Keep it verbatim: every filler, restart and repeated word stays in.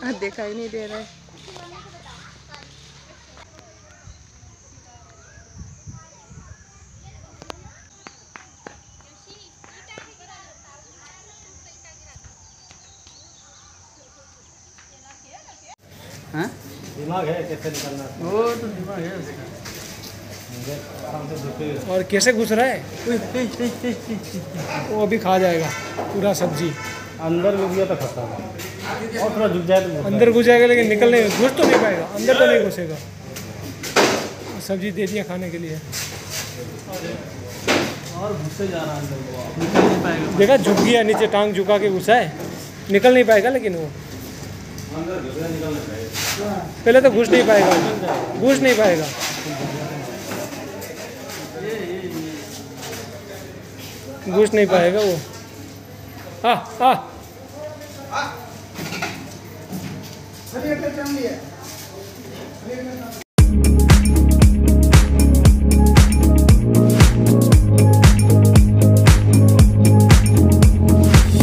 दिखाई नहीं दे रहा है। हाँ? दिमाग है कैसे निकलना, वो तो दिमाग है उसका। आराम से झुके। और कैसे घुस रहा है वो अभी खा जाएगा पूरा सब्जी। अंदर घुस गया तो खत्म है, और थोड़ा झुक जाए तो अंदर घुस जाएगा लेकिन निकलने घुस तो नहीं पाएगा, अंदर तो नहीं घुसेगा। सब्जी दे दिया खाने के लिए और घुसते जा रहा है अंदर, निकल नहीं पाएगा। देखा झुक गया नीचे, टांग झुका के घुसा है, निकल नहीं पाएगा। लेकिन वो अंदर घुसना निकलना चाहिए। पहले तो घुस नहीं पाएगा, घुस नहीं पाएगा, घुस नहीं पाएगा वो। हाँ हाँ